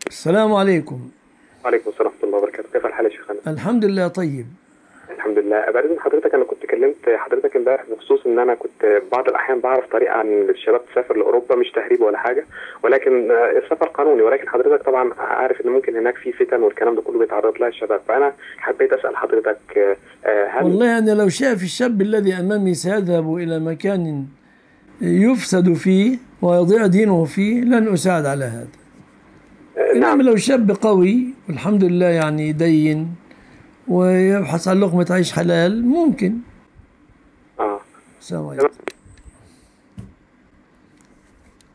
السلام عليكم. وعليكم السلام ورحمة الله وبركاته. كيف الحال يا شيخنا؟ الحمد لله طيب. الحمد لله. بعد إذن حضرتك، أنا كنت كلمت حضرتك امبارح بخصوص إن أنا كنت بعض الأحيان بعرف طريقة عن الشباب تسافر لأوروبا، مش تهريب ولا حاجة، ولكن السفر قانوني. ولكن حضرتك طبعا عارف إن ممكن هناك في فتن والكلام ده كله بيتعرض لها الشباب، فأنا حبيت أسأل حضرتك هل والله أنا لو شاف الشاب الذي أمامي سيذهب إلى مكان يفسد فيه ويضيع دينه فيه لن أساعد على هذا. إنما نعم. لو شاب قوي والحمد لله يعني يدين ويبحث عن لقمة عيش حلال ممكن. آه السلام عليكم.